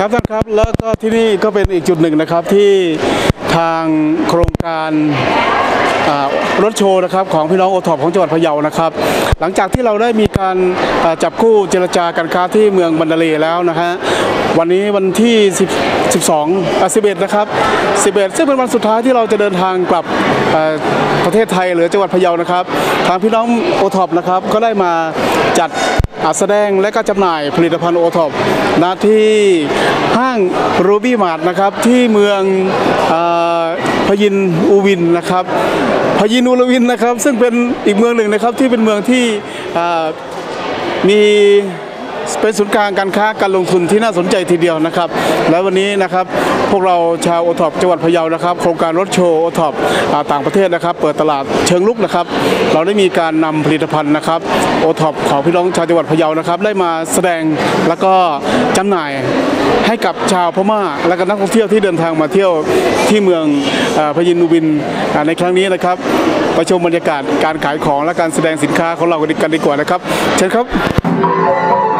ครับท่านครับแล้วก็ที่นี่ก็เป็นอีกจุดหนึ่งนะครับที่ทางโครงการรถโชว์นะครับของพี่น้องโอท็อปของจังหวัดพะเยานะครับหลังจากที่เราได้มีการจับคู่เจรจาการค้าที่เมืองบันดาเลแล้วนะฮะวันนี้วันที่11นะครับ11ซึ่งเป็นวันสุดท้ายที่เราจะเดินทางกลับประเทศไทยหรือจังหวัดพะเยานะครับทางพี่น้องโอท็อปนะครับก็ได้มาจัดแสดงและก็จำหน่ายผลิตภัณฑ์โอท็อปณที่ห้างรูบี้มาร์ทนะครับที่เมืองพยินอูวินนะครับพยินอูรวินนะครับซึ่งเป็นอีกเมืองหนึ่งนะครับที่เป็นเมืองที่มีเป็นศูนย์กลางการค้าการลงทุนที่น่าสนใจทีเดียวนะครับและวันนี้นะครับพวกเราชาวโอท็อปจังหวัดพะเยานะครับโครงการรถโชว์โอท็อปต่างประเทศนะครับเปิดตลาดเชิงลุกนะครับเราได้มีการนำผลิตภัณฑ์นะครับโอท็อปของพี่น้องชาวจังหวัดพะเยานะครับได้มาแสดงแล้วก็จำหน่ายให้กับชาวพม่าและก็นักท่องเที่ยวที่เดินทางมาเที่ยวที่เมืองพยินอูวินในครั้งนี้นะครับไปชมบรรยากาศการขายของและการแสดงสินค้าของเรากันดีกว่านะครับเชิญครับ